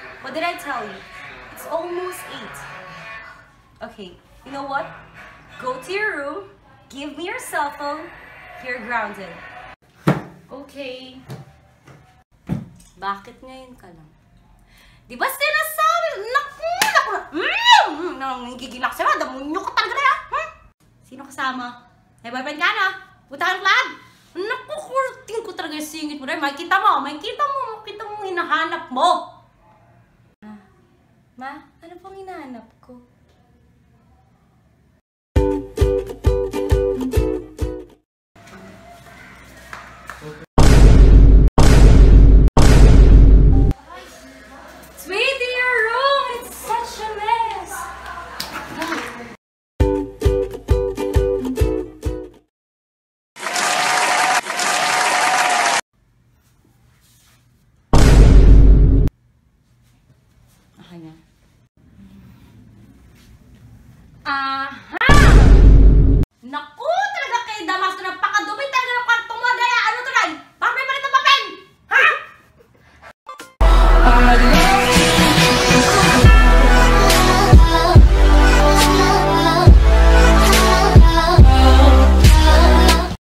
What did I tell you? It's almost 8. Okay, you know what? Go to your room, give me your cell phone, you're grounded. Okay. Bakit ngayon ka lang? Di ba sinasabi? Naku! Nangigigil ako sa'yo. Damunyo ka talaga na yan. Sino kasama? May boyfriend ka na? Punta ka ng club? Naku, kurting ko talaga yung singit mo. Makikita mo yung hinahanap mo. Ma, ano pong hinahanap ko? Sweetie, your room! It's such a mess! Okay na. Aha!